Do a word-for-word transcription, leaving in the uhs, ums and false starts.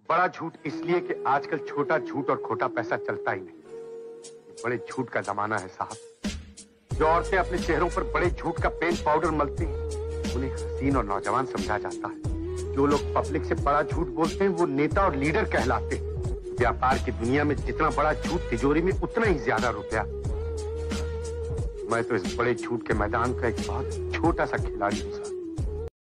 बड़ा झूठ इसलिए कि आजकल छोटा झूठ और खोटा पैसा चलता ही नहीं। बड़े झूठ का जमाना है साहब। जो औरतें अपने चेहरों पर बड़े झूठ का पेंट पाउडर मलती हैं, उन्हें हसीन और नौजवान समझा जाता है। जो लोग पब्लिक से बड़ा झूठ बोलते हैं, वो नेता और लीडर कहलाते हैं। व्यापार की दुनिया में जितना बड़ा झूठ, तिजोरी में उतना ही ज्यादा रुपया। मैं तो इस बड़े झूठ के मैदान का एक बहुत छोटा सा खिलाड़ी हूं।